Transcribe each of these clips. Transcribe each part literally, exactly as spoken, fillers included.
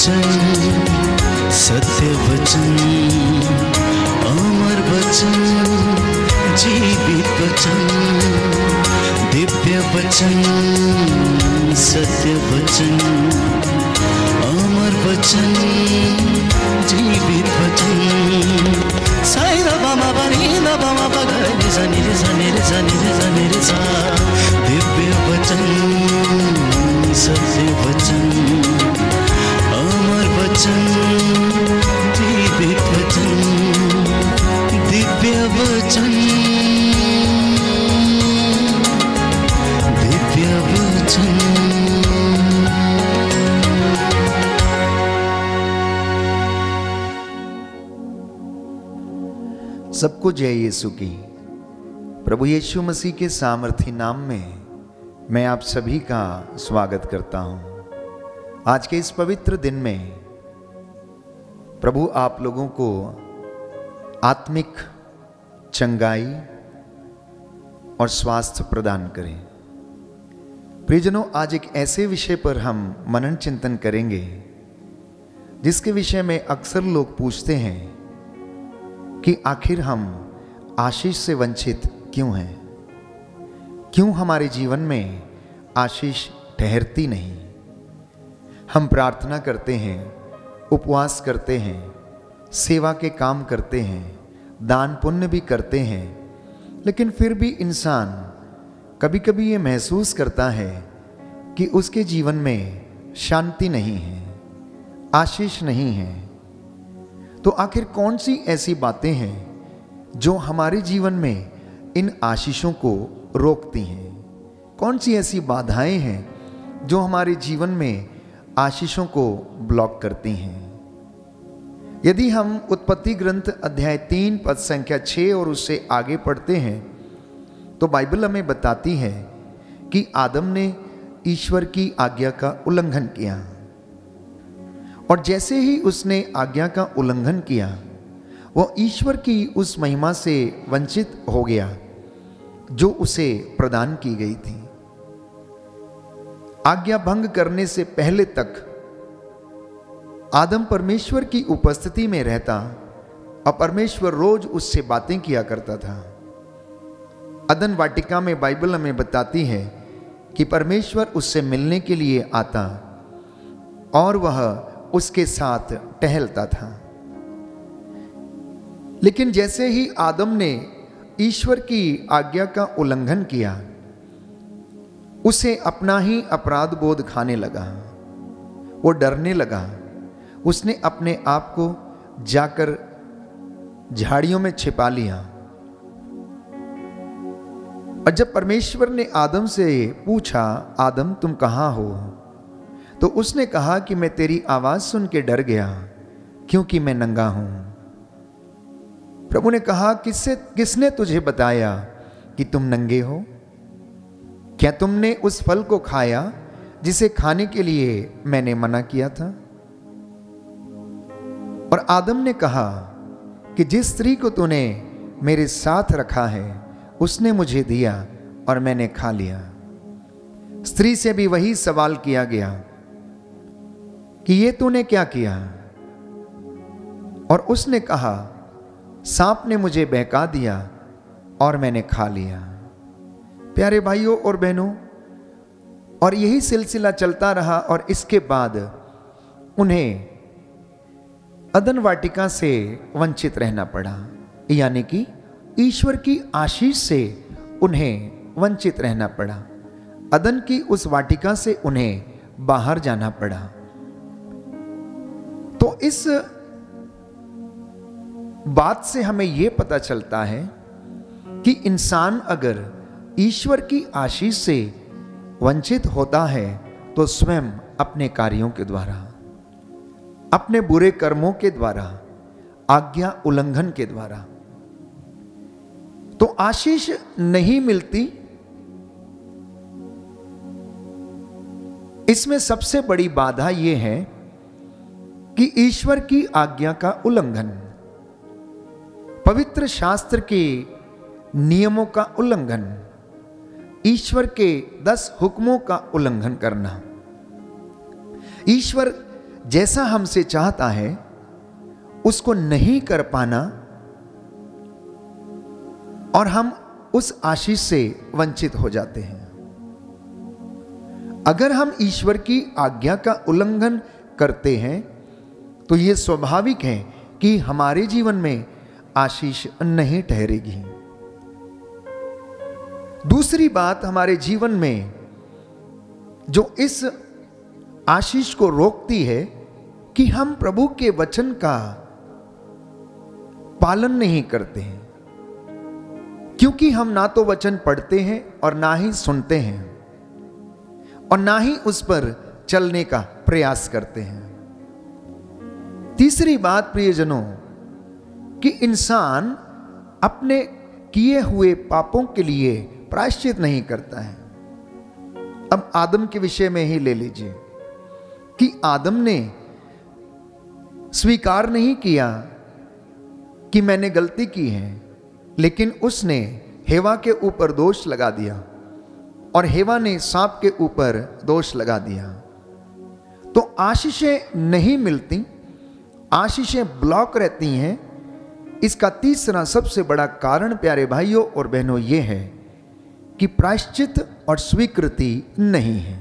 वचन, सत्य वचन, अमर वचन, जीवित वचन, दिव्य वचन, सत्य वचन, अमर वचन, जीवित वचन। साई दा बामा बनी दा बामा बगा रे सा नि रे सा नि रे सा नि रे सा नि रे सा। दिव्य वचन, सत्य वचन, अमर वचन, जीवित वचन, दिव्य वचन, दिव्य वचन। सबको जय यीशु की। प्रभु यीशु मसीह के सामर्थी नाम में मैं आप सभी का स्वागत करता हूं। आज के इस पवित्र दिन में प्रभु आप लोगों को आत्मिक चंगाई और स्वास्थ्य प्रदान करें। प्रियजनों, आज एक ऐसे विषय पर हम मनन चिंतन करेंगे जिसके विषय में अक्सर लोग पूछते हैं कि आखिर हम आशीष से वंचित क्यों हैं, क्यों हमारे जीवन में आशीष ठहरती नहीं। हम प्रार्थना करते हैं, उपवास करते हैं, सेवा के काम करते हैं, दान पुण्य भी करते हैं, लेकिन फिर भी इंसान कभी कभी ये महसूस करता है कि उसके जीवन में शांति नहीं है, आशीष नहीं है। तो आखिर कौन सी ऐसी बातें हैं जो हमारे जीवन में इन आशीषों को रोकती हैं? कौन सी ऐसी बाधाएं हैं जो हमारे जीवन में आशीषों को ब्लॉक करती हैं? यदि हम उत्पत्ति ग्रंथ अध्याय तीन पद संख्या छः और उससे आगे पढ़ते हैं तो बाइबल हमें बताती है कि आदम ने ईश्वर की आज्ञा का उल्लंघन किया, और जैसे ही उसने आज्ञा का उल्लंघन किया वो ईश्वर की उस महिमा से वंचित हो गया जो उसे प्रदान की गई थी। आज्ञा भंग करने से पहले तक आदम परमेश्वर की उपस्थिति में रहता और परमेश्वर रोज उससे बातें किया करता था। अदन वाटिका में बाइबल हमें बताती है कि परमेश्वर उससे मिलने के लिए आता और वह उसके साथ टहलता था। लेकिन जैसे ही आदम ने ईश्वर की आज्ञा का उल्लंघन किया उसे अपना ही अपराध बोध खाने लगा, वो डरने लगा। उसने अपने आप को जाकर झाड़ियों में छिपा लिया। और जब परमेश्वर ने आदम से पूछा, आदम तुम कहाँ हो, तो उसने कहा कि मैं तेरी आवाज सुन के डर गया क्योंकि मैं नंगा हूं। प्रभु ने कहा, किससे किसने तुझे बताया कि तुम नंगे हो? क्या तुमने उस फल को खाया जिसे खाने के लिए मैंने मना किया था? और आदम ने कहा कि जिस स्त्री को तूने मेरे साथ रखा है उसने मुझे दिया और मैंने खा लिया। स्त्री से भी वही सवाल किया गया कि ये तूने क्या किया? और उसने कहा, सांप ने मुझे बहका दिया और मैंने खा लिया। प्यारे भाइयों और बहनों, और यही सिलसिला चलता रहा और इसके बाद उन्हें अदन वाटिका से वंचित रहना पड़ा, यानी कि ईश्वर की आशीष से उन्हें वंचित रहना पड़ा। अदन की उस वाटिका से उन्हें बाहर जाना पड़ा। तो इस बात से हमें यह पता चलता है कि इंसान अगर ईश्वर की आशीष से वंचित होता है तो स्वयं अपने कार्यों के द्वारा, अपने बुरे कर्मों के द्वारा, आज्ञा उल्लंघन के द्वारा तो आशीष नहीं मिलती। इसमें सबसे बड़ी बाधा यह है कि ईश्वर की आज्ञा का उल्लंघन, पवित्र शास्त्र के नियमों का उल्लंघन, ईश्वर के दस हुक्मों का उल्लंघन करना। ईश्वर जैसा हमसे चाहता है उसको नहीं कर पाना और हम उस आशीष से वंचित हो जाते हैं। अगर हम ईश्वर की आज्ञा का उल्लंघन करते हैं तो यह स्वाभाविक है कि हमारे जीवन में आशीष नहीं ठहरेगी। दूसरी बात हमारे जीवन में जो इस आशीष को रोकती है कि हम प्रभु के वचन का पालन नहीं करते हैं, क्योंकि हम ना तो वचन पढ़ते हैं और ना ही सुनते हैं और ना ही उस पर चलने का प्रयास करते हैं। तीसरी बात प्रियजनों, कि इंसान अपने किए हुए पापों के लिए प्रायश्चित नहीं करता है। अब आदम के विषय में ही ले लीजिए कि आदम ने स्वीकार नहीं किया कि मैंने गलती की है, लेकिन उसने हेवा के ऊपर दोष लगा दिया और हेवा ने सांप के ऊपर दोष लगा दिया। तो आशीषें नहीं मिलती, आशीषें ब्लॉक रहती हैं। इसका तीसरा सबसे बड़ा कारण प्यारे भाइयों और बहनों ये है कि प्रायश्चित और स्वीकृति नहीं है।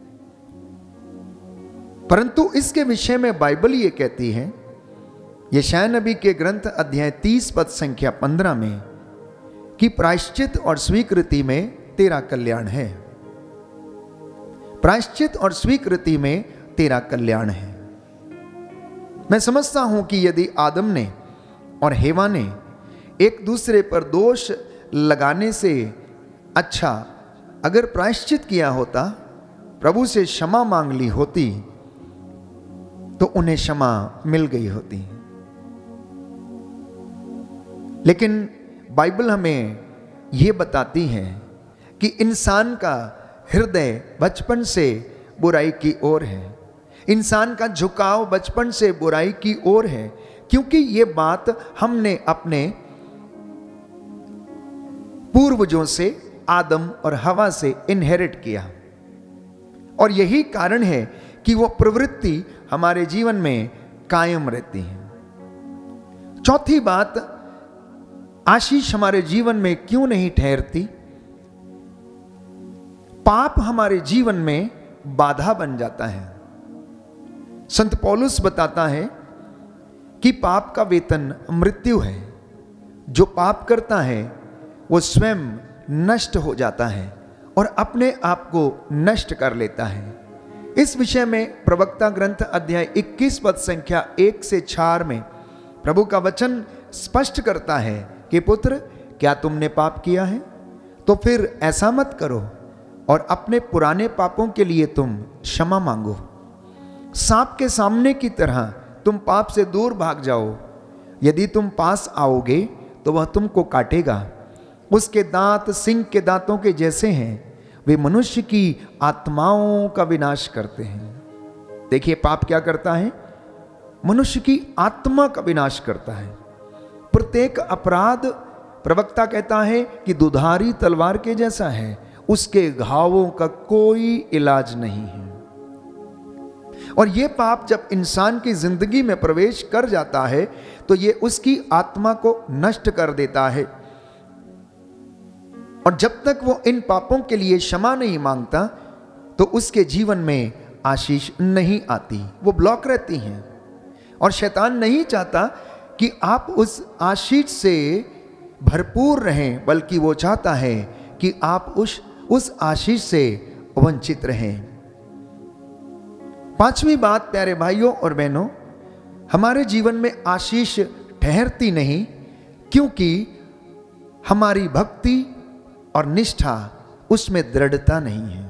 परंतु इसके विषय में बाइबल ये कहती है, यशायाह नबी के ग्रंथ अध्याय तीस पद संख्या पंद्रह में, कि प्रायश्चित और स्वीकृति में तेरा कल्याण है। प्रायश्चित और स्वीकृति में तेरा कल्याण है। मैं समझता हूं कि यदि आदम ने और हेवा ने एक दूसरे पर दोष लगाने से अच्छा अगर प्रायश्चित किया होता, प्रभु से क्षमा मांग ली होती, तो उन्हें क्षमा मिल गई होती। लेकिन बाइबल हमें यह बताती है कि इंसान का हृदय बचपन से बुराई की ओर है, इंसान का झुकाव बचपन से बुराई की ओर है, क्योंकि ये बात हमने अपने पूर्वजों से, आदम और हवा से इनहेरिट किया। और यही कारण है कि वो प्रवृत्ति हमारे जीवन में कायम रहती है। चौथी बात, आशीष हमारे जीवन में क्यों नहीं ठहरती? पाप हमारे जीवन में बाधा बन जाता है। संत पौलुस बताता है कि पाप का वेतन मृत्यु है। जो पाप करता है वो स्वयं नष्ट हो जाता है और अपने आप को नष्ट कर लेता है। इस विषय में प्रवक्ता ग्रंथ अध्याय इक्कीस पद संख्या एक से चार में प्रभु का वचन स्पष्ट करता है कि पुत्र, क्या तुमने पाप किया है? तो फिर ऐसा मत करो और अपने पुराने पापों के लिए तुम क्षमा मांगो। सांप के सामने की तरह तुम पाप से दूर भाग जाओ। यदि तुम पास आओगे तो वह तुमको काटेगा। उसके दांत सिंह के दांतों के जैसे हैं, वे मनुष्य की आत्माओं का विनाश करते हैं। देखिए पाप क्या करता है? मनुष्य की आत्मा का विनाश करता है। प्रत्येक अपराध, प्रवक्ता कहता है कि दुधारी तलवार के जैसा है, उसके घावों का कोई इलाज नहीं है। और यह पाप जब इंसान की जिंदगी में प्रवेश कर जाता है तो यह उसकी आत्मा को नष्ट कर देता है। और जब तक वो इन पापों के लिए क्षमा नहीं मांगता तो उसके जीवन में आशीष नहीं आती, वो ब्लॉक रहती हैं। और शैतान नहीं चाहता कि आप उस आशीष से भरपूर रहें, बल्कि वो चाहता है कि आप उस उस आशीष से वंचित रहें। पांचवी बात प्यारे भाइयों और बहनों, हमारे जीवन में आशीष ठहरती नहीं क्योंकि हमारी भक्ति और निष्ठा उसमें दृढ़ता नहीं है।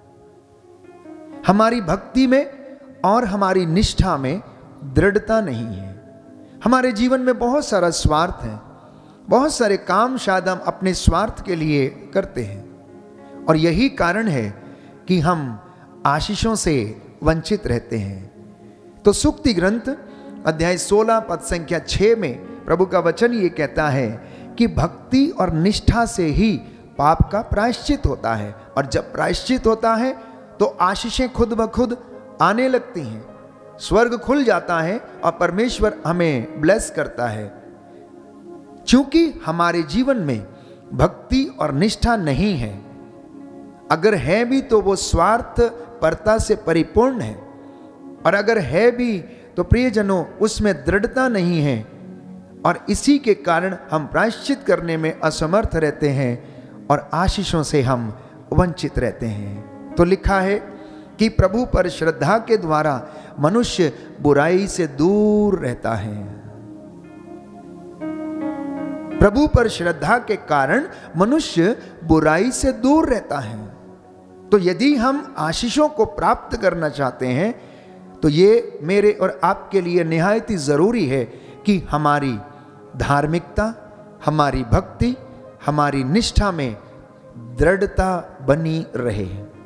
हमारी भक्ति में और हमारी निष्ठा में दृढ़ता नहीं है। हमारे जीवन में बहुत सारा स्वार्थ है, बहुत सारे काम शायद हम अपने स्वार्थ के लिए करते हैं और यही कारण है कि हम आशीषों से वंचित रहते हैं। तो सूक्ति ग्रंथ अध्याय सोलह पद संख्या छह में प्रभु का वचन ये कहता है कि भक्ति और निष्ठा से ही पाप का प्रायश्चित होता है, और जब प्रायश्चित होता है तो आशीषें खुद ब खुद आने लगती हैं। स्वर्ग खुल जाता है और परमेश्वर हमें ब्लेस करता है। क्योंकि हमारे जीवन में भक्ति और निष्ठा नहीं है, अगर है भी तो वो स्वार्थ परता से परिपूर्ण है, और अगर है भी तो प्रियजनों उसमें दृढ़ता नहीं है, और इसी के कारण हम प्रायश्चित करने में असमर्थ रहते हैं और आशीषों से हम वंचित रहते हैं। तो लिखा है कि प्रभु पर श्रद्धा के द्वारा मनुष्य बुराई से दूर रहता है। प्रभु पर श्रद्धा के कारण मनुष्य बुराई से दूर रहता है। तो यदि हम आशीषों को प्राप्त करना चाहते हैं तो ये मेरे और आपके लिए निहायत ही जरूरी है कि हमारी धार्मिकता, हमारी भक्ति, हमारी निष्ठा में दृढ़ता बनी रहे।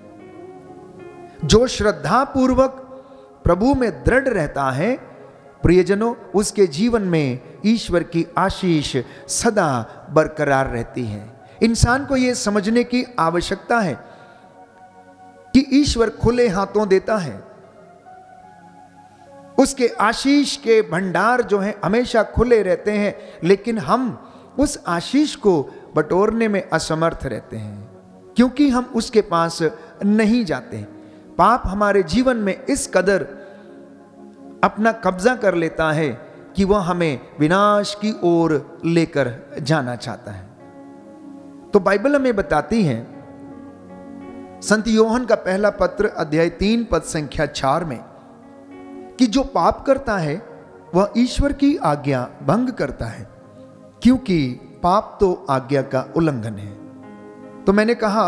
जो श्रद्धा पूर्वक प्रभु में दृढ़ रहता है, प्रियजनों, उसके जीवन में ईश्वर की आशीष सदा बरकरार रहती है। इंसान को यह समझने की आवश्यकता है कि ईश्वर खुले हाथों देता है, उसके आशीष के भंडार जो हैं हमेशा खुले रहते हैं, लेकिन हम उस आशीष को बटोरने में असमर्थ रहते हैं क्योंकि हम उसके पास नहीं जाते। पाप हमारे जीवन में इस कदर अपना कब्जा कर लेता है कि वह हमें विनाश की ओर लेकर जाना चाहता है। तो बाइबल हमें बताती है, संत योहन का पहला पत्र अध्याय तीन पद संख्या चार में, कि जो पाप करता है वह ईश्वर की आज्ञा भंग करता है, क्योंकि पाप तो आज्ञा का उल्लंघन है। तो मैंने कहा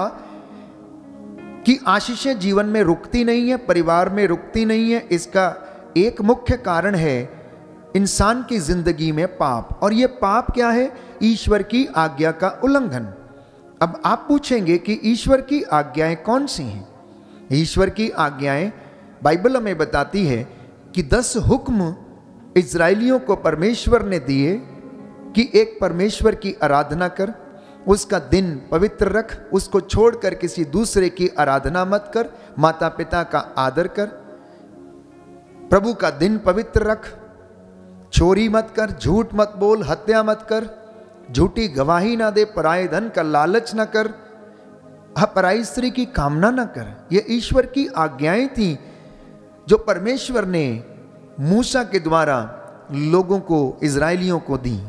कि आशीषें जीवन में रुकती नहीं है, परिवार में रुकती नहीं है। इसका एक मुख्य कारण है इंसान की जिंदगी में पाप, और यह पाप क्या है? ईश्वर की आज्ञा का उल्लंघन। अब आप पूछेंगे कि ईश्वर की आज्ञाएं कौन सी हैं? ईश्वर की आज्ञाएं बाइबल हमें बताती है कि दस हुक्म इजराइलियों को परमेश्वर ने दिए कि एक परमेश्वर की आराधना कर, उसका दिन पवित्र रख, उसको छोड़कर किसी दूसरे की आराधना मत कर, माता पिता का आदर कर, प्रभु का दिन पवित्र रख, चोरी मत कर, झूठ मत बोल, हत्या मत कर, झूठी गवाही ना दे, पराये धन का लालच ना कर, अपराई स्त्री की कामना ना कर। ये ईश्वर की आज्ञाएं थी जो परमेश्वर ने मूसा के द्वारा लोगों को, इजराइलियों को दी।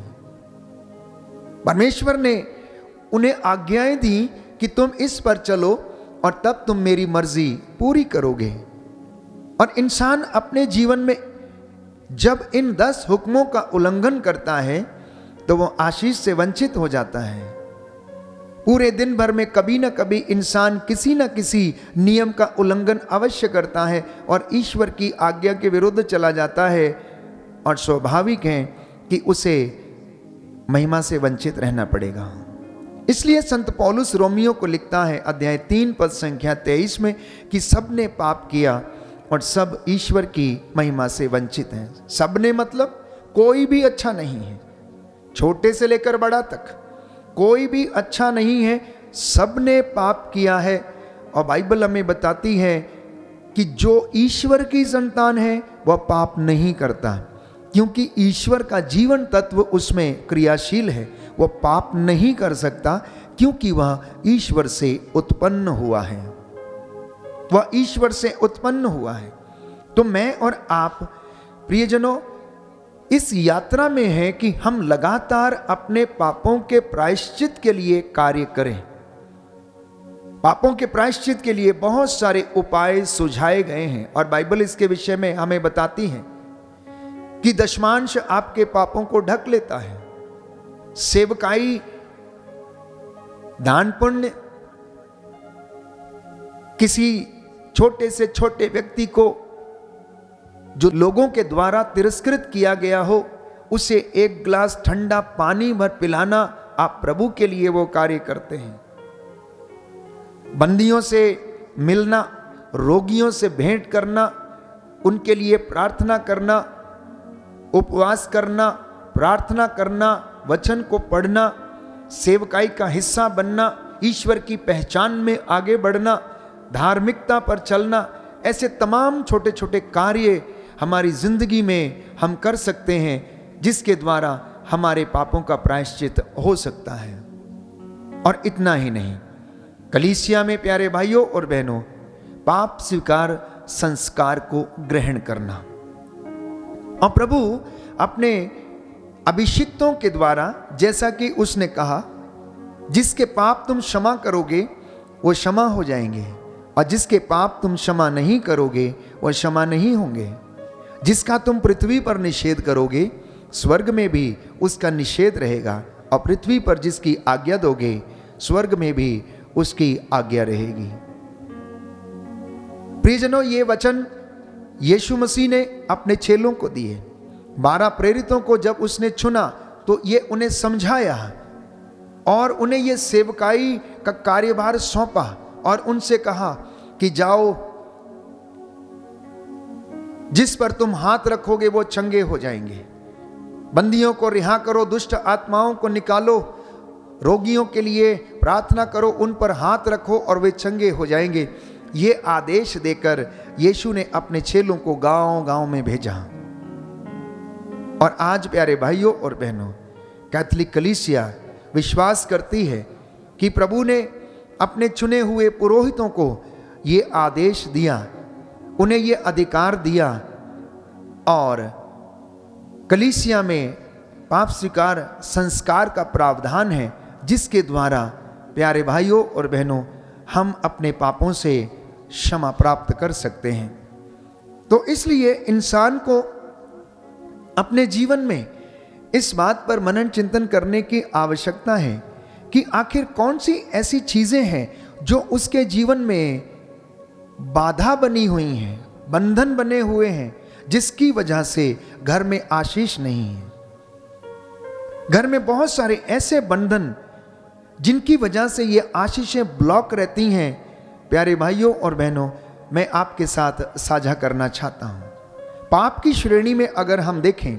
परमेश्वर ने उन्हें आज्ञाएं दी कि तुम इस पर चलो और तब तुम मेरी मर्जी पूरी करोगे। और इंसान अपने जीवन में जब इन दस हुक्मों का उल्लंघन करता है तो वो आशीष से वंचित हो जाता है। पूरे दिन भर में कभी ना कभी इंसान किसी न किसी नियम का उल्लंघन अवश्य करता है और ईश्वर की आज्ञा के विरुद्ध चला जाता है, और स्वाभाविक है कि उसे महिमा से वंचित रहना पड़ेगा। इसलिए संत पौलुस रोमियो को लिखता है अध्याय तीन पद संख्या तेईस में कि सबने पाप किया और सब ईश्वर की महिमा से वंचित हैं। सबने मतलब कोई भी अच्छा नहीं है, छोटे से लेकर बड़ा तक कोई भी अच्छा नहीं है, सबने पाप किया है। और बाइबल हमें बताती है कि जो ईश्वर की संतान है वह पाप नहीं करता, क्योंकि ईश्वर का जीवन तत्व उसमें क्रियाशील है। वह पाप नहीं कर सकता क्योंकि वह ईश्वर से उत्पन्न हुआ है, वह ईश्वर से उत्पन्न हुआ है। तो मैं और आप प्रियजनों इस यात्रा में है कि हम लगातार अपने पापों के प्रायश्चित के लिए कार्य करें। पापों के प्रायश्चित के लिए बहुत सारे उपाय सुझाए गए हैं और बाइबल इसके विषय में हमें बताती है कि दशमांश आपके पापों को ढक लेता है। सेवकाई, दान पुण्य, किसी छोटे से छोटे व्यक्ति को जो लोगों के द्वारा तिरस्कृत किया गया हो, उसे एक गिलास ठंडा पानी भर पिलाना, आप प्रभु के लिए वो कार्य करते हैं। बंदियों से मिलना, रोगियों से भेंट करना, उनके लिए प्रार्थना करना, उपवास करना, प्रार्थना करना, वचन को पढ़ना, सेवकाई का हिस्सा बनना, ईश्वर की पहचान में आगे बढ़ना, धार्मिकता पर चलना, ऐसे तमाम छोटे छोटे कार्य हमारी जिंदगी में हम कर सकते हैं, जिसके द्वारा हमारे पापों का प्रायश्चित हो सकता है। और इतना ही नहीं, कलीसिया में प्यारे भाइयों और बहनों, पाप स्वीकार संस्कार को ग्रहण करना। और प्रभु अपने अभिषिक्तों के द्वारा, जैसा कि उसने कहा, जिसके पाप तुम क्षमा करोगे वो क्षमा हो जाएंगे, और जिसके पाप तुम क्षमा नहीं करोगे वो क्षमा नहीं होंगे। जिसका तुम पृथ्वी पर निषेध करोगे स्वर्ग में भी उसका निषेध रहेगा, और पृथ्वी पर जिसकी आज्ञा दोगे स्वर्ग में भी उसकी आज्ञा रहेगी। प्रियजनों, ये वचन यीशु मसीह ने अपने चेलों को दिए। बारह प्रेरितों को जब उसने चुना तो ये उन्हें समझाया और उन्हें ये सेवकाई का कार्यभार सौंपा और उनसे कहा कि जाओ, जिस पर तुम हाथ रखोगे वो चंगे हो जाएंगे। बंदियों को रिहा करो, दुष्ट आत्माओं को निकालो, रोगियों के लिए प्रार्थना करो, उन पर हाथ रखो और वे चंगे हो जाएंगे। ये आदेश देकर यीशु ने अपने चेलों को गांव गांव में भेजा। और आज प्यारे भाइयों और बहनों, कैथोलिक कलीसिया विश्वास करती है कि प्रभु ने अपने चुने हुए पुरोहितों को ये आदेश दिया, उन्हें ये अधिकार दिया, और कलीसिया में पाप स्वीकार संस्कार का प्रावधान है, जिसके द्वारा प्यारे भाइयों और बहनों हम अपने पापों से क्षमा प्राप्त कर सकते हैं। तो इसलिए इंसान को अपने जीवन में इस बात पर मनन चिंतन करने की आवश्यकता है कि आखिर कौन सी ऐसी चीजें हैं जो उसके जीवन में बाधा बनी हुई हैं, बंधन बने हुए हैं, जिसकी वजह से घर में आशीष नहीं है। घर में बहुत सारे ऐसे बंधन जिनकी वजह से ये आशीषें ब्लॉक रहती हैं। प्यारे भाइयों और बहनों, मैं आपके साथ साझा करना चाहता हूं। पाप की श्रेणी में अगर हम देखें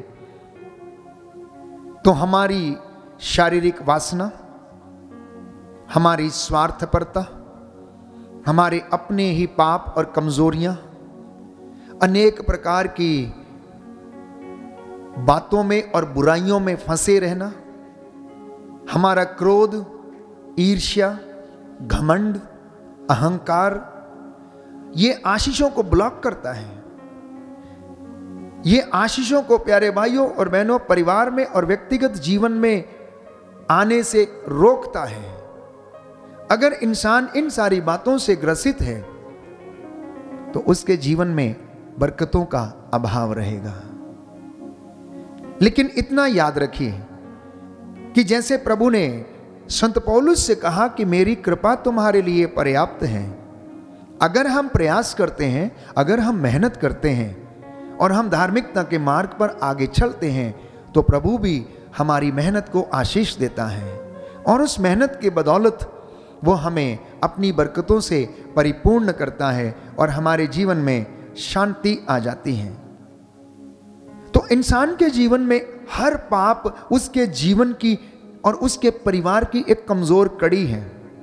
तो हमारी शारीरिक वासना, हमारी स्वार्थपरता, हमारे अपने ही पाप और कमजोरियां, अनेक प्रकार की बातों में और बुराइयों में फंसे रहना, हमारा क्रोध, ईर्ष्या, घमंड, अहंकार, ये आशीषों को ब्लॉक करता है। ये आशीषों को प्यारे भाइयों और बहनों परिवार में और व्यक्तिगत जीवन में आने से रोकता है। अगर इंसान इन सारी बातों से ग्रसित है तो उसके जीवन में बरकतों का अभाव रहेगा। लेकिन इतना याद रखिए कि जैसे प्रभु ने संत पौलुस से कहा कि मेरी कृपा तुम्हारे लिए पर्याप्त है, अगर हम प्रयास करते हैं, अगर हम मेहनत करते हैं और हम धार्मिकता के मार्ग पर आगे चलते हैं तो प्रभु भी हमारी मेहनत को आशीष देता है, और उस मेहनत के बदौलत वो हमें अपनी बरकतों से परिपूर्ण करता है और हमारे जीवन में शांति आ जाती है। तो इंसान के जीवन में हर पाप उसके जीवन की और उसके परिवार की एक कमजोर कड़ी है।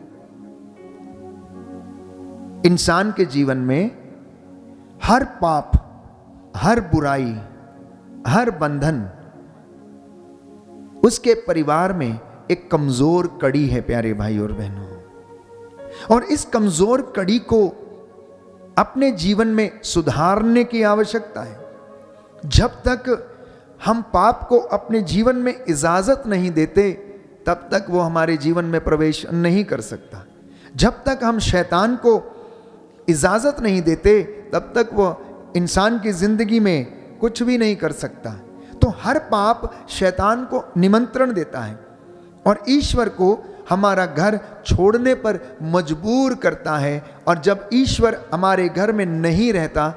इंसान के जीवन में हर पाप, हर बुराई, हर बंधन उसके परिवार में एक कमजोर कड़ी है प्यारे भाई और बहनों। और इस कमजोर कड़ी को अपने जीवन में सुधारने की आवश्यकता है। जब तक हम पाप को अपने जीवन में इजाजत नहीं देते तब तक वो हमारे जीवन में प्रवेश नहीं कर सकता। जब तक हम शैतान को इजाजत नहीं देते तब तक वो इंसान की जिंदगी में कुछ भी नहीं कर सकता। तो हर पाप शैतान को निमंत्रण देता है और ईश्वर को हमारा घर छोड़ने पर मजबूर करता है, और जब ईश्वर हमारे घर में नहीं रहता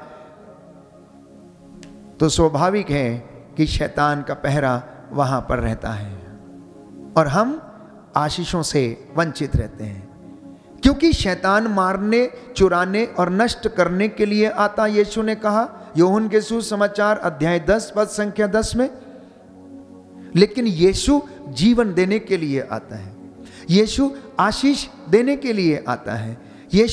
तो स्वाभाविक है कि शैतान का पहरा वहां पर रहता है और हम आशीषों से वंचित रहते हैं, क्योंकि शैतान मारने, चुराने और नष्ट करने के लिए आता। यीशु ने कहा यूहन्ना के सुसमाचार अध्याय दस पद संख्या दस में, लेकिन यीशु जीवन देने के लिए आता है, यीशु आशीष देने के लिए आता है, यीशु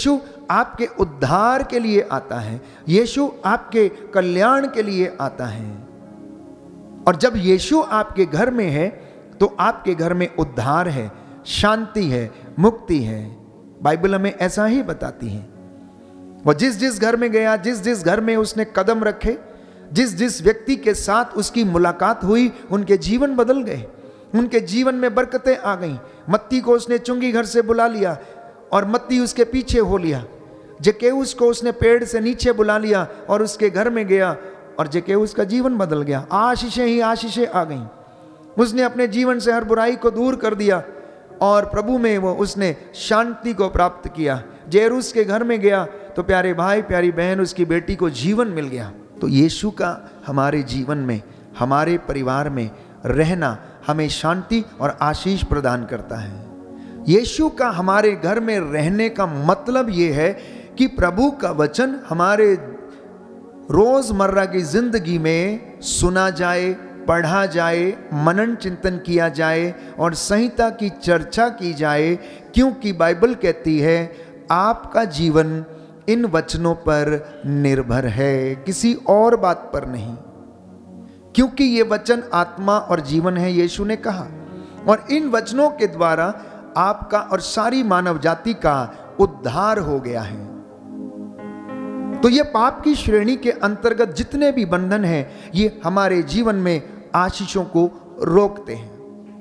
आपके उद्धार के लिए आता है, यीशु आपके कल्याण के लिए आता है। और जब यीशु आपके घर में है तो आपके घर में उद्धार है, शांति है, मुक्ति है। बाइबल हमें ऐसा ही बताती है। वो जिस जिस घर में गया, जिस जिस घर में उसने कदम रखे, जिस जिस व्यक्ति के साथ उसकी मुलाकात हुई, उनके जीवन बदल गए, उनके जीवन में बरकतें आ गईं। मत्ती को उसने चुंगी घर से बुला लिया और मत्ती उसके पीछे हो लिया। जक्केउस को उसने पेड़ से नीचे बुला लिया और उसके घर में गया और जक्केउस का जीवन बदल गया। आशीषें ही आशीषें आ गईं। उसने अपने जीवन से हर बुराई को दूर कर दिया और प्रभु में वो उसने शांति को प्राप्त किया। जेरूस के घर में गया तो प्यारे भाई प्यारी बहन, उसकी बेटी को जीवन मिल गया। तो यीशु का हमारे जीवन में, हमारे परिवार में रहना हमें शांति और आशीष प्रदान करता है। यीशु का हमारे घर में रहने का मतलब ये है कि प्रभु का वचन हमारे रोजमर्रा की जिंदगी में सुना जाए, पढ़ा जाए, मनन चिंतन किया जाए और संहिता की चर्चा की जाए, क्योंकि बाइबल कहती है आपका जीवन इन वचनों पर निर्भर है, किसी और बात पर नहीं। क्योंकि ये वचन आत्मा और जीवन है, यीशु ने कहा, और इन वचनों के द्वारा आपका और सारी मानव जाति का उद्धार हो गया है। तो ये पाप की श्रेणी के अंतर्गत जितने भी बंधन हैं, ये हमारे जीवन में आशीषों को रोकते हैं।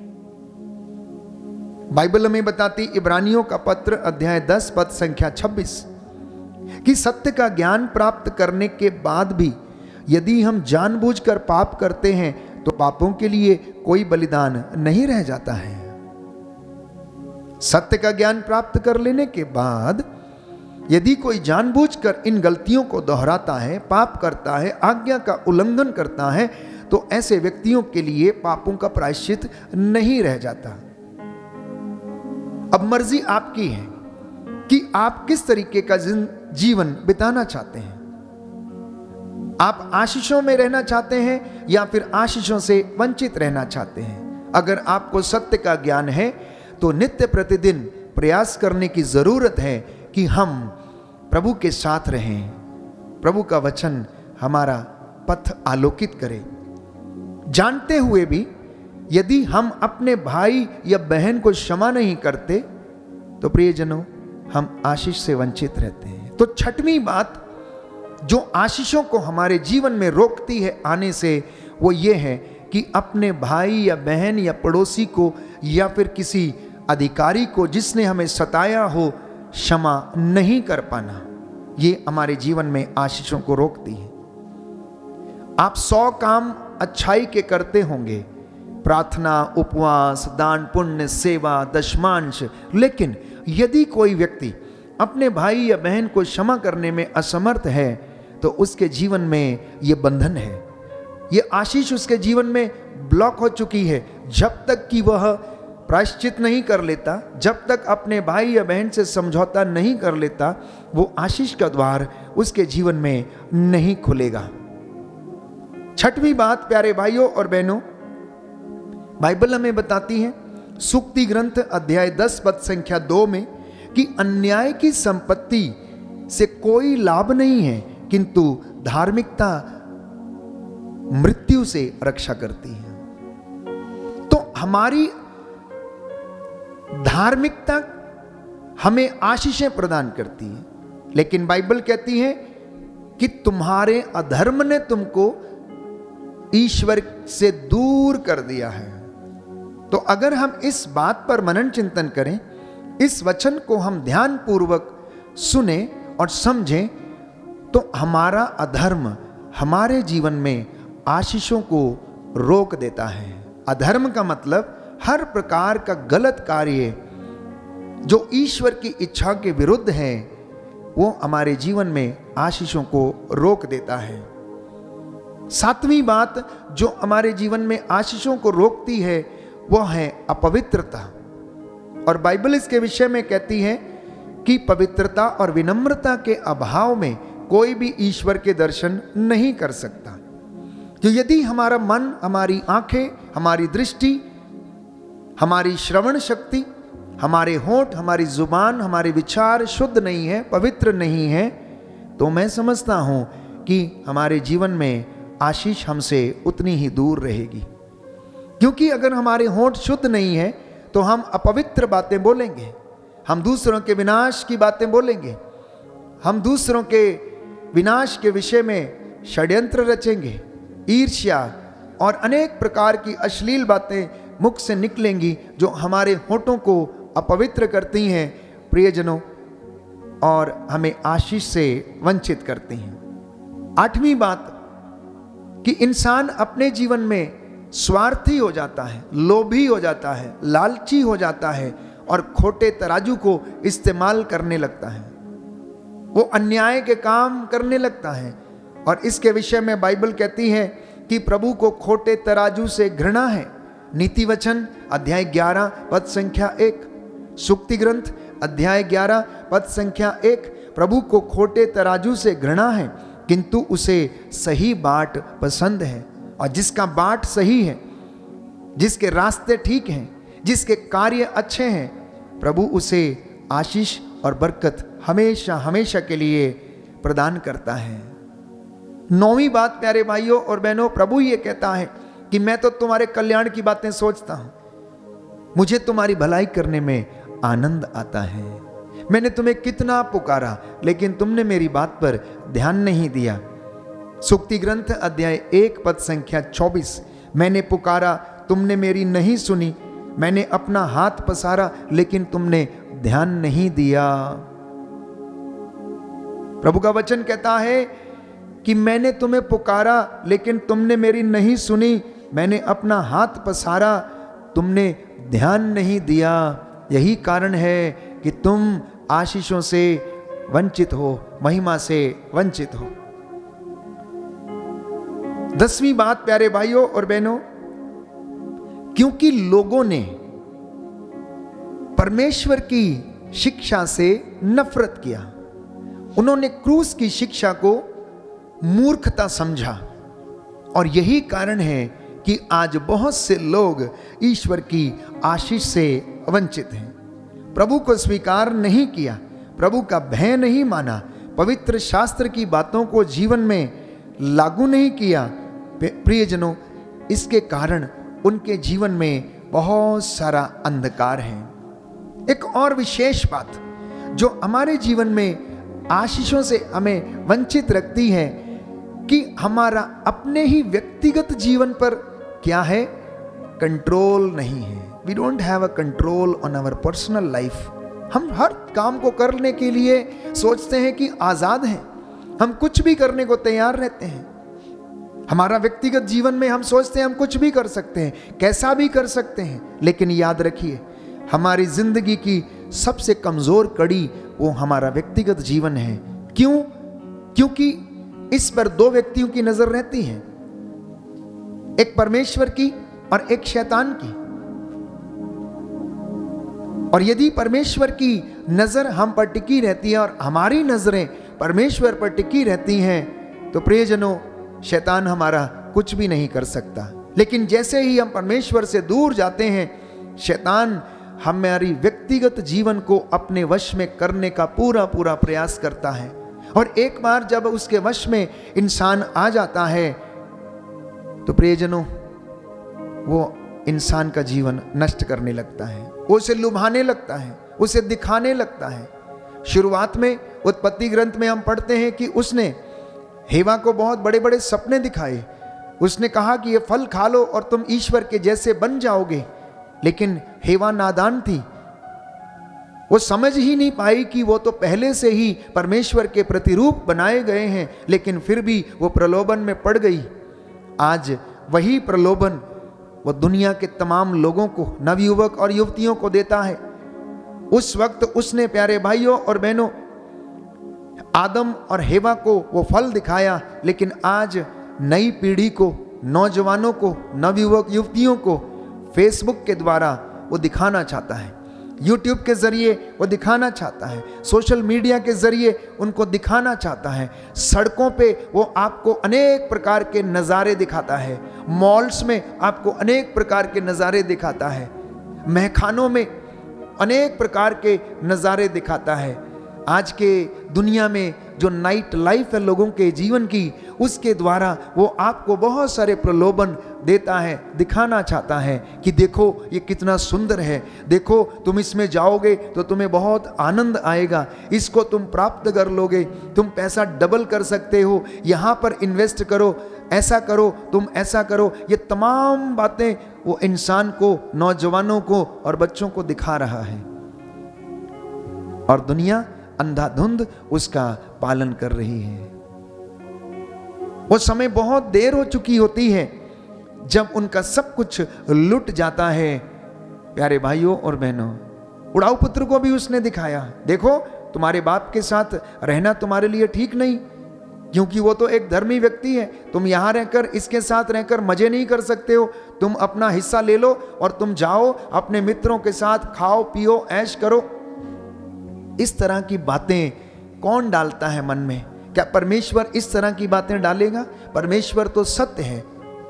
बाइबल हमें बताती इब्रानियों का पत्र अध्याय दस पद संख्या छब्बीस कि सत्य का ज्ञान प्राप्त करने के बाद भी यदि हम जानबूझकर पाप करते हैं तो पापों के लिए कोई बलिदान नहीं रह जाता है। सत्य का ज्ञान प्राप्त कर लेने के बाद यदि कोई जानबूझकर इन गलतियों को दोहराता है, पाप करता है, आज्ञा का उल्लंघन करता है, तो ऐसे व्यक्तियों के लिए पापों का प्रायश्चित नहीं रह जाता। अब मर्जी आपकी है कि आप किस तरीके का जीवन बिताना चाहते हैं। आप आशीषों में रहना चाहते हैं या फिर आशीषों से वंचित रहना चाहते हैं। अगर आपको सत्य का ज्ञान है तो नित्य प्रतिदिन प्रयास करने की जरूरत है कि हम प्रभु के साथ रहें, प्रभु का वचन हमारा पथ आलोकित करे। जानते हुए भी यदि हम अपने भाई या बहन को क्षमा नहीं करते तो प्रियजनों, हम आशीष से वंचित रहते हैं। तो छठवीं बात जो आशीषों को हमारे जीवन में रोकती है आने से, वो ये है कि अपने भाई या बहन या पड़ोसी को या फिर किसी अधिकारी को जिसने हमें सताया हो क्षमा नहीं कर पाना। ये हमारे जीवन में आशीषों को रोकती है। आप सौ काम अच्छाई के करते होंगे, प्रार्थना, उपवास, दान पुण्य, सेवा, दशमांश, लेकिन यदि कोई व्यक्ति अपने भाई या बहन को क्षमा करने में असमर्थ है तो उसके जीवन में ये बंधन है, ये आशीष उसके जीवन में ब्लॉक हो चुकी है। जब तक कि वह प्रायश्चित नहीं कर लेता, जब तक अपने भाई या बहन से समझौता नहीं कर लेता, वो आशीष का द्वार उसके जीवन में नहीं खुलेगा। छठवीं बात प्यारे भाइयों और बहनों, बाइबल हमें बताती है सूक्ति ग्रंथ अध्याय दस पद संख्या दो में कि अन्याय की संपत्ति से कोई लाभ नहीं है, किंतु धार्मिकता मृत्यु से रक्षा करती है। तो हमारी धार्मिकता हमें आशीषें प्रदान करती है, लेकिन बाइबल कहती है कि तुम्हारे अधर्म ने तुमको ईश्वर से दूर कर दिया है। तो अगर हम इस बात पर मनन चिंतन करें, इस वचन को हम ध्यान पूर्वक सुने और समझें, तो हमारा अधर्म हमारे जीवन में आशीषों को रोक देता है। अधर्म का मतलब हर प्रकार का गलत कार्य जो ईश्वर की इच्छा के विरुद्ध है, वो हमारे जीवन में आशीषों को रोक देता है। सातवीं बात जो हमारे जीवन में आशीषों को रोकती है वो है अपवित्रता। और बाइबल इसके विषय में कहती है कि पवित्रता और विनम्रता के अभाव में कोई भी ईश्वर के दर्शन नहीं कर सकता। तो यदि हमारा मन, हमारी आंखें, हमारी दृष्टि, हमारी श्रवण शक्ति, हमारे होंठ, हमारी जुबान, हमारे विचार शुद्ध नहीं है, पवित्र नहीं है, तो मैं समझता हूं कि हमारे जीवन में आशीष हमसे उतनी ही दूर रहेगी। क्योंकि अगर हमारे होंठ शुद्ध नहीं है तो हम अपवित्र बातें बोलेंगे, हम दूसरों के विनाश की बातें बोलेंगे, हम दूसरों के विनाश के विषय में षड्यंत्र रचेंगे, ईर्ष्या और अनेक प्रकार की अश्लील बातें मुख से निकलेंगी जो हमारे होठों को अपवित्र करती हैं प्रियजनों, और हमें आशीष से वंचित करती हैं। आठवीं बात कि इंसान अपने जीवन में स्वार्थी हो जाता है, लोभी हो जाता है, लालची हो जाता है और खोटे तराजू को इस्तेमाल करने लगता है। वो अन्याय के काम करने लगता है। और इसके विषय में बाइबल कहती है कि प्रभु को खोटे तराजू से घृणा है। नीति वचन अध्याय ग्यारह पद संख्या एक, सुक्ति ग्रंथ अध्याय ग्यारह पद संख्या एक, प्रभु को खोटे तराजू से घृणा है किंतु उसे सही बाट पसंद है। और जिसका बाट सही है, जिसके रास्ते ठीक हैं, जिसके कार्य अच्छे हैं, प्रभु उसे आशीष और बरकत हमेशा हमेशा के लिए प्रदान करता है। नौवीं बात प्यारे भाइयों और बहनों, प्रभु ये कहता है कि मैं तो तुम्हारे कल्याण की बातें सोचता हूं, मुझे तुम्हारी भलाई करने में आनंद आता है। मैंने तुम्हें कितना पुकारा लेकिन तुमने मेरी बात पर ध्यान नहीं दिया। सुक्ति ग्रंथ अध्याय एक पद संख्या चौबीस, मैंने पुकारा तुमने मेरी नहीं सुनी, मैंने अपना हाथ पसारा लेकिन तुमने ध्यान नहीं दिया। प्रभु का वचन कहता है कि मैंने तुम्हें पुकारा लेकिन तुमने मेरी नहीं सुनी, मैंने अपना हाथ पसारा तुमने ध्यान नहीं दिया। यही कारण है कि तुम आशीषों से वंचित हो, महिमा से वंचित हो। दसवीं बात प्यारे भाइयों और बहनों, क्योंकि लोगों ने परमेश्वर की शिक्षा से नफरत किया, उन्होंने क्रूस की शिक्षा को मूर्खता समझा, और यही कारण है कि आज बहुत से लोग ईश्वर की आशीष से वंचित हैं। प्रभु को स्वीकार नहीं किया, प्रभु का भय नहीं माना, पवित्र शास्त्र की बातों को जीवन में लागू नहीं किया। प्रियजनों, इसके कारण उनके जीवन में बहुत सारा अंधकार है। एक और विशेष बात जो हमारे जीवन में आशीषों से हमें वंचित रखती है कि हमारा अपने ही व्यक्तिगत जीवन पर क्या है, कंट्रोल नहीं है। We don't have a control on our personal life. हम हर काम को करने के लिए सोचते हैं कि आजाद हैं, हम कुछ भी करने को तैयार रहते हैं। हमारा व्यक्तिगत जीवन में हम सोचते हैं हम कुछ भी कर सकते हैं, कैसा भी कर सकते हैं, लेकिन याद रखिए हमारी जिंदगी की सबसे कमजोर कड़ी वो हमारा व्यक्तिगत जीवन है। क्यों? क्योंकि इस पर दो व्यक्तियों की नजर रहती है, एक परमेश्वर की और एक शैतान की। और यदि परमेश्वर की नजर हम पर टिकी रहती है और हमारी नजरें परमेश्वर पर टिकी रहती हैं, तो प्रियजनों शैतान हमारा कुछ भी नहीं कर सकता। लेकिन जैसे ही हम परमेश्वर से दूर जाते हैं, शैतान हमारी व्यक्तिगत जीवन को अपने वश में करने का पूरा पूरा प्रयास करता है। और एक बार जब उसके वश में इंसान आ जाता है तो प्रियजनों वो इंसान का जीवन नष्ट करने लगता है, वो उसे लुभाने लगता है, उसे दिखाने लगता है। शुरुआत में उत्पत्ति ग्रंथ में हम पढ़ते हैं कि उसने हेवा को बहुत बड़े बड़े सपने दिखाए। उसने कहा कि ये फल खा लो और तुम ईश्वर के जैसे बन जाओगे। लेकिन हेवा नादान थी, वो समझ ही नहीं पाई कि वो तो पहले से ही परमेश्वर के प्रतिरूप बनाए गए हैं, लेकिन फिर भी वो प्रलोभन में पड़ गई। आज वही प्रलोभन वो दुनिया के तमाम लोगों को, नवयुवक और युवतियों को देता है। उस वक्त उसने प्यारे भाइयों और बहनों आदम और हेवा को वो फल दिखाया, लेकिन आज नई पीढ़ी को, नौजवानों को, नवयुवक युवतियों को फेसबुक के द्वारा वो दिखाना चाहता है, यूट्यूब के जरिए वो दिखाना चाहता है, सोशल मीडिया के जरिए उनको दिखाना चाहता है। सड़कों पे वो आपको अनेक प्रकार के नज़ारे दिखाता है, मॉल्स में आपको अनेक प्रकार के नज़ारे दिखाता है, महखानों में अनेक प्रकार के नज़ारे दिखाता है। आज के दुनिया में जो नाइट लाइफ है लोगों के जीवन की, उसके द्वारा वो आपको बहुत सारे प्रलोभन देता है, दिखाना चाहता है कि देखो ये कितना सुंदर है, देखो तुम इसमें जाओगे तो तुम्हें बहुत आनंद आएगा, इसको तुम प्राप्त कर लोगे, तुम पैसा डबल कर सकते हो, यहाँ पर इन्वेस्ट करो, ऐसा करो, तुम ऐसा करो। ये तमाम बातें वो इंसान को, नौजवानों को और बच्चों को दिखा रहा है और दुनिया अंधाधुंध उसका पालन कर रही है। वो समय बहुत देर हो चुकी होती है जब उनका सब कुछ लुट जाता है। प्यारे भाइयों और बहनों, उड़ाऊ पुत्र को भी उसने दिखाया, देखो तुम्हारे बाप के साथ रहना तुम्हारे लिए ठीक नहीं, क्योंकि वो तो एक धर्मी व्यक्ति है, तुम यहां रहकर इसके साथ रहकर मजे नहीं कर सकते हो, तुम अपना हिस्सा ले लो और तुम जाओ अपने मित्रों के साथ खाओ पियो ऐश करो। इस तरह की बातें कौन डालता है मन में? क्या परमेश्वर इस तरह की बातें डालेगा? परमेश्वर तो सत्य है।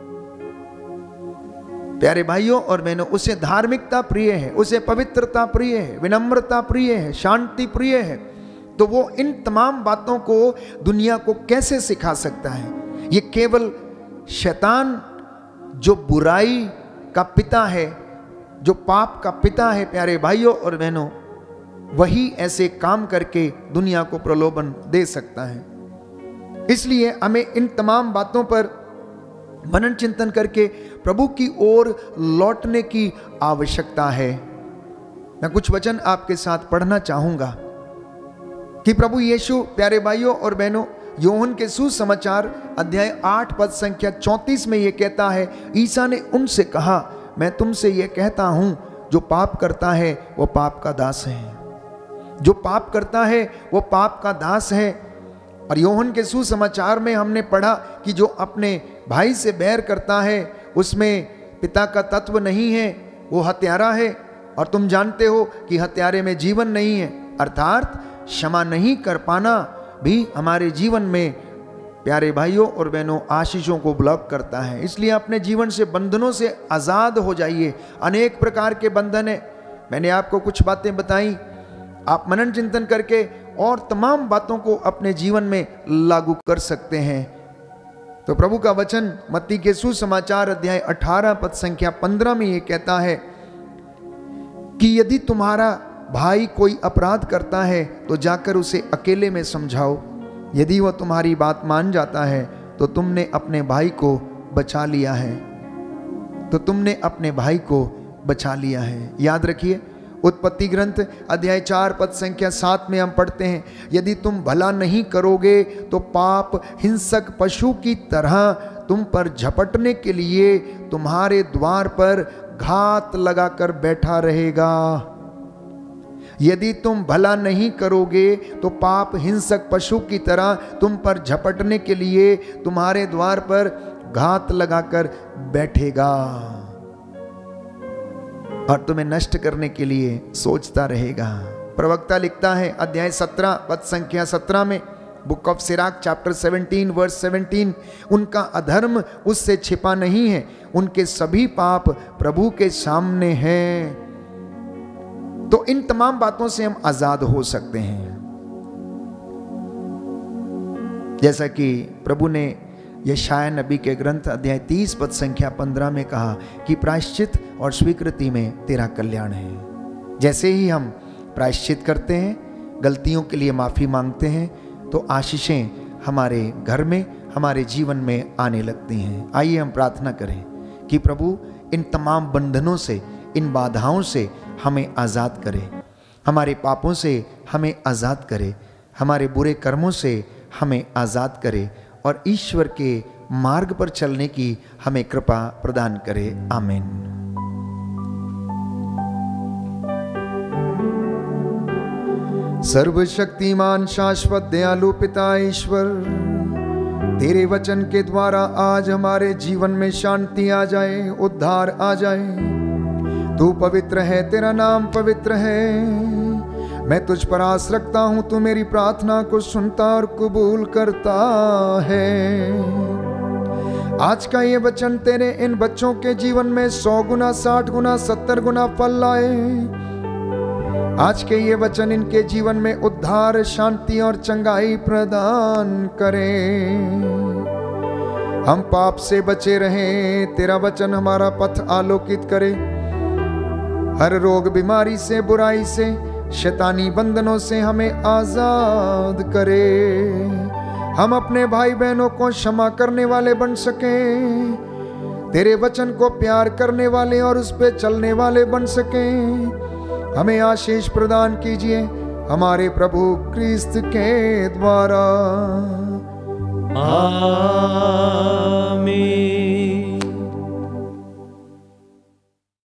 प्यारे भाइयों और बहनों, उसे धार्मिकता प्रिय है, उसे पवित्रता प्रिय है, विनम्रता प्रिय है, शांति प्रिय है। तो वो इन तमाम बातों को दुनिया को कैसे सिखा सकता है? ये केवल शैतान जो बुराई का पिता है, जो पाप का पिता है, प्यारे भाइयों और बहनों, वही ऐसे काम करके दुनिया को प्रलोभन दे सकता है। इसलिए हमें इन तमाम बातों पर मनन चिंतन करके प्रभु की ओर लौटने की आवश्यकता है। मैं कुछ वचन आपके साथ पढ़ना चाहूंगा कि प्रभु यीशु, प्यारे भाइयों और बहनों, योहन के सुसमाचार अध्याय आठ पद संख्या चौंतीस में यह कहता है, ईसा ने उनसे कहा, मैं तुमसे यह कहता हूं, जो पाप करता है वो पाप का दास है। जो पाप करता है वो पाप का दास है। और योहन के सुसमाचार में हमने पढ़ा कि जो अपने भाई से बैर करता है उसमें पिता का तत्व नहीं है, वो हत्यारा है। और तुम जानते हो कि हत्यारे में जीवन नहीं है, अर्थात क्षमा नहीं कर पाना भी हमारे जीवन में, प्यारे भाइयों और बहनों, आशीषों को ब्लॉक करता है। इसलिए अपने जीवन से बंधनों से आज़ाद हो जाइए। अनेक प्रकार के बंधन है, मैंने आपको कुछ बातें बताई, आप मनन चिंतन करके और तमाम बातों को अपने जीवन में लागू कर सकते हैं। तो प्रभु का वचन मत्ती के सुसमाचार अध्याय अठारह पद संख्या पंद्रह में यह कहता है कि यदि तुम्हारा भाई कोई अपराध करता है तो जाकर उसे अकेले में समझाओ, यदि वह तुम्हारी बात मान जाता है तो तुमने अपने भाई को बचा लिया है, तो तुमने अपने भाई को बचा लिया है। याद रखिए, उत्पत्ति ग्रंथ अध्याय चार पद संख्या सात में हम पढ़ते हैं, यदि तुम भला नहीं करोगे तो पाप हिंसक पशु की तरह तुम पर झपटने के लिए तुम्हारे द्वार पर घात लगाकर बैठा रहेगा। यदि तुम भला नहीं करोगे तो पाप हिंसक पशु की तरह तुम पर झपटने के लिए तुम्हारे द्वार पर घात लगाकर बैठेगा और तुम्हें नष्ट करने के लिए सोचता रहेगा। प्रवक्ता लिखता है अध्याय सत्रह पद संख्या सत्रह में, book of Sirach chapter seventeen verse seventeen, उनका अधर्म उससे छिपा नहीं है, उनके सभी पाप प्रभु के सामने हैं। तो इन तमाम बातों से हम आजाद हो सकते हैं। जैसा कि प्रभु ने यशाया नबी के ग्रंथ अध्याय तीस पद संख्या पंद्रह में कहा कि प्रायश्चित और स्वीकृति में तेरा कल्याण है। जैसे ही हम प्रायश्चित करते हैं, गलतियों के लिए माफ़ी मांगते हैं, तो आशीषें हमारे घर में, हमारे जीवन में आने लगती हैं। आइए हम प्रार्थना करें कि प्रभु इन तमाम बंधनों से, इन बाधाओं से हमें आज़ाद करे, हमारे पापों से हमें आज़ाद करे, हमारे बुरे कर्मों से हमें आज़ाद करे और ईश्वर के मार्ग पर चलने की हमें कृपा प्रदान करे। आमीन। सर्वशक्तिमान शाश्वत दयालु पिता ईश्वर, तेरे वचन के द्वारा आज हमारे जीवन में शांति आ जाए, उद्धार आ जाए। तू पवित्र है, तेरा नाम पवित्र है। मैं तुझ पर आस रखता हूं, तू मेरी प्रार्थना को सुनता और कबूल करता है। आज का ये वचन तेरे इन बच्चों के जीवन में सौ गुना, साठ गुना, सत्तर गुना फल लाए। आज के ये वचन इनके जीवन में उद्धार, शांति और चंगाई प्रदान करें। हम पाप से बचे रहें, तेरा वचन हमारा पथ आलोकित करे। हर रोग बीमारी से, बुराई से, शैतानी बंधनों से हमें आजाद करे। हम अपने भाई बहनों को क्षमा करने वाले बन सकें, तेरे वचन को प्यार करने वाले और उस पे चलने वाले बन सकें। हमें आशीष प्रदान कीजिए हमारे प्रभु क्रिस्त के द्वारा। आमीन।